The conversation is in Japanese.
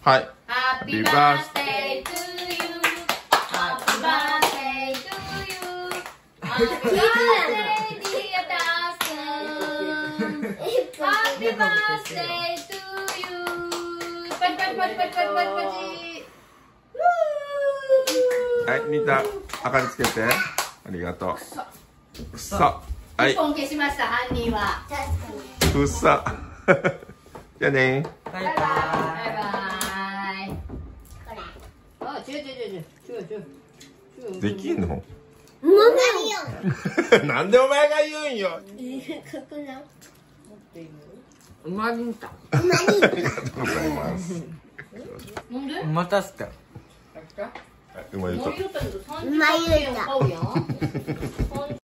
はい。 ハッピーバースデートゥーユー。ハッピーバースデートゥーユー。ハッピーバースデーディアタスくん。ハッピーバースデートゥーユー。パチパチパチパチパチパチパチ。 はい、みんな明かりつけて。ありがとう。くそ。はい。 一本消しました犯人は。 くそ。じゃあね。 バイバイ。バイバイ。あ、違う。 できんの？ もなんでお前が言うんよ。 うまりんた。 ありがとうございます。 なんで？ またすか。 うまいと。 うまいよ。